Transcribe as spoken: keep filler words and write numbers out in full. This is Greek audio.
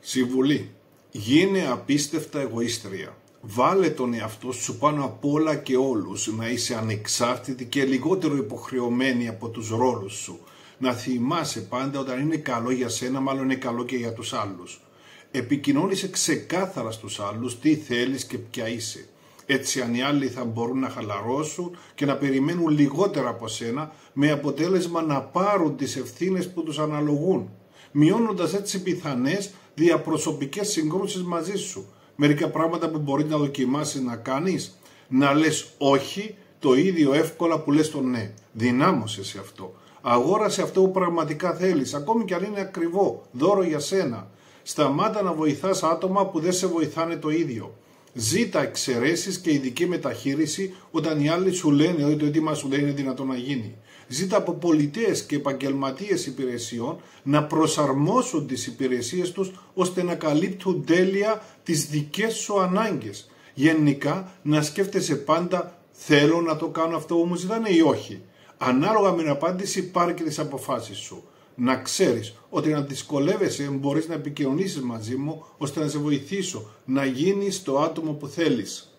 Συμβουλή. Γίνε απίστευτα εγωίστρια. Βάλε τον εαυτό σου πάνω απ' όλα και όλους, να είσαι ανεξάρτητη και λιγότερο υποχρεωμένη από τους ρόλους σου. Να θυμάσαι πάντα όταν είναι καλό για σένα, μάλλον είναι καλό και για τους άλλους. Επικοινώνησε ξεκάθαρα στους άλλους τι θέλεις και ποια είσαι. Έτσι αν οι άλλοι θα μπορούν να χαλαρώσουν και να περιμένουν λιγότερα από σένα, με αποτέλεσμα να πάρουν τις ευθύνες που τους αναλογούν, μειώνοντας έτσι πιθανές διαπροσωπικές συγκρούσεις μαζί σου. Μερικά πράγματα που μπορεί να δοκιμάσεις να κάνεις, να λες όχι το ίδιο εύκολα που λες το ναι. Δυνάμωσε σε αυτό. Αγόρασε αυτό που πραγματικά θέλεις, ακόμη και αν είναι ακριβό, δώρο για σένα. Σταμάτα να βοηθάς άτομα που δεν σε βοηθάνε το ίδιο. Ζήτα εξαιρέσεις και ειδική μεταχείριση όταν οι άλλοι σου λένε ότι το αίτημα σου δεν είναι δυνατό να γίνει. Ζήτα από πολιτείες και επαγγελματίες υπηρεσιών να προσαρμόσουν τις υπηρεσίες τους ώστε να καλύπτουν τέλεια τις δικές σου ανάγκες. Γενικά να σκέφτεσαι πάντα θέλω να το κάνω αυτό που μου ζητάνε ή όχι. Ανάλογα με την απάντηση πάρε και τις αποφάσεις σου. Να ξέρεις ότι να δυσκολεύεσαι μπορείς να επικοινωνήσεις μαζί μου ώστε να σε βοηθήσω να γίνεις το άτομο που θέλεις.